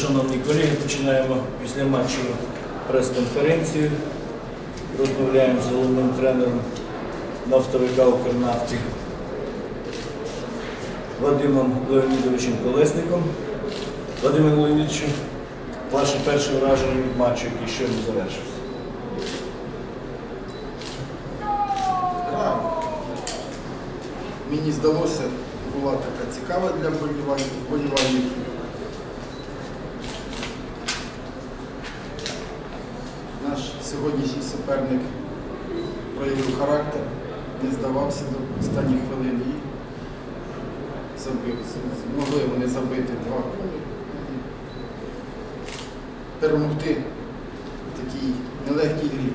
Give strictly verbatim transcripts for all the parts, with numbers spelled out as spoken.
Шановні колеги, починаємо після матчу прес-конференцію. Розмовляємо з головним тренером нафтовика «Укрнафти» Вадимом Леонідовичем Колесником. Вадиме Леонідовичу, ваші перші враження від матчу, який щойно завершився? Гра, мені здалося, була така цікава для вболівальників. Наш сьогоднішній суперник проявив характер, не здавався до останніх хвилин і забив. Змогли вони забити два голи і перемогти в такій нелегкій грі.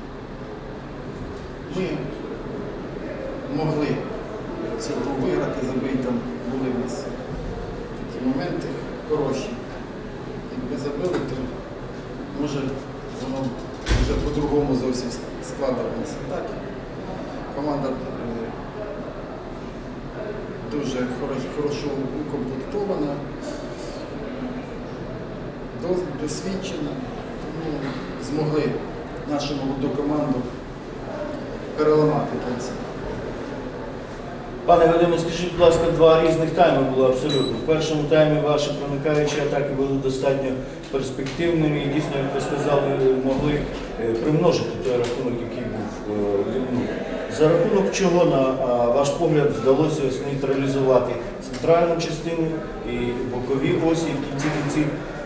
Ми могли цю гру виграти, забити, там були в нас такі моменти хороші. Якби забили, то може воно вже по-другому зовсім складалося. Так, команда дуже хорошо укомплектована, досвідчена, тому змогли нашу молоду команду переламати кінці. Пане Вадиме, скажіть, будь ласка, два різних тайми було абсолютно. В першому таймі ваші проникаючі атаки були достатньо перспективними і дійсно, як ви сказали, могли примножити той рахунок, який був. Ну, за рахунок чого, на ваш погляд, вдалося нейтралізувати центральну частину і бокові осі, в кінці кінців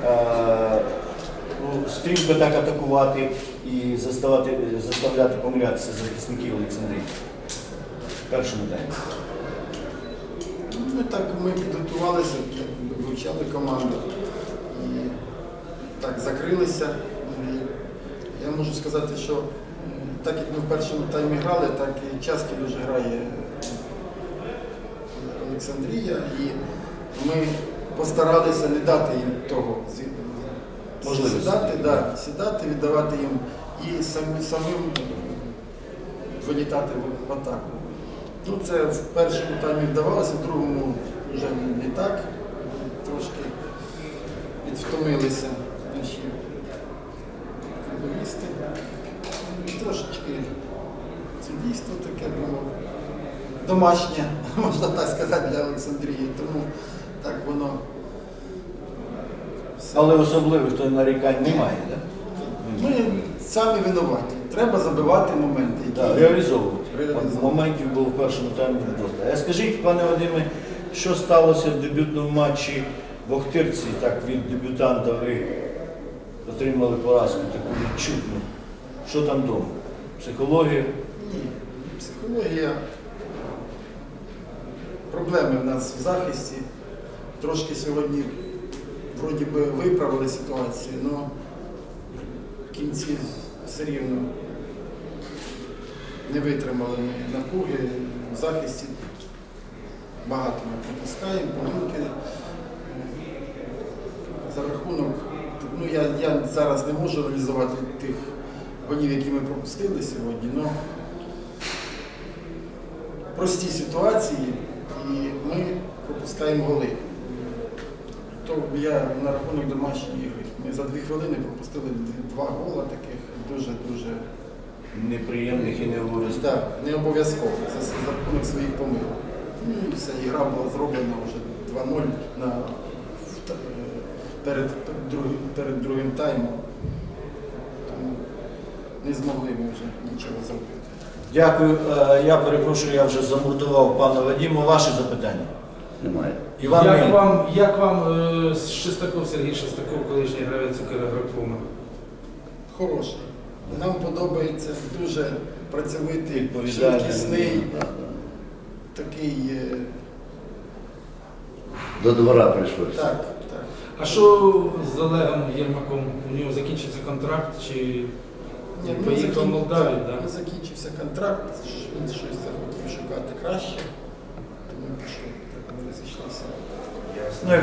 ну, стрімко так атакувати і заставляти, заставляти помилятися захисників Олександрії в першому таймі? Ми так ми підготувалися, вивчали команду і так закрилися. Я можу сказати, що так як ми в першому таймі грали, так і часто дуже грає Олександрія, і ми постаралися не дати їм того сідати, да, сідати, віддавати їм і самим, самим вилітати в атаку. Ну, це в першому таймі вдавалося, в другому вже не так, трошки відвтомилися наші футболісти. Трошечки це дійство таке було домашнє, можна так сказати, для Олександрії, тому так воно все. Але особливих то нарікань немає, так? Ми самі винуваті. Треба забивати моменти. Да, реалізовувати. реалізовувати. Моментів було в першому таймі достатньо. А скажіть, пане Вадиме, що сталося в дебютному матчі в Охтирці? Так, від дебютанта ви отримали поразку таку відчутну. Що там вдома? Психологія? Ні, психологія. Проблеми в нас в захисті. Трошки сьогодні вроді би виправили ситуацію, але в кінці все рівно не витримали ми напруги в захисті. Багато ми пропускаємо, помилки. За рахунок, ну я, я зараз не можу аналізувати тих голів, які ми пропустили сьогодні, але прості ситуації і ми пропускаємо голи. То я на рахунок домашньої ігри. Ми за дві хвилини пропустили два гола таких дуже-дуже неприємних і не обов'язково. Так, не обов'язково, за, за рахунок своїх помилок. Ну і вся ігра була зроблена вже два нуль на, перед, другим, перед другим таймом. Тому не змогли ми вже нічого зробити. Дякую. Я перепрошую, я вже замордував пана Вадима. Ваші запитання? Немає. Іван як, Мін. вам, як вам е, Шестаков, Сергій Шестаков, колишній гравець Укргракома? Хороший. Нам подобається, дуже працьовитий, Відповідальний. швидкісний, такий. Е... До двора прийшов. Так, так. А що з Олегом Єрмаком? У нього закінчиться контракт чи Ні, він поїхав закін... в Молдавію? Так, Да? закінчився контракт, він щось захотів шукати краще, тому пішов, так ми розійшлися.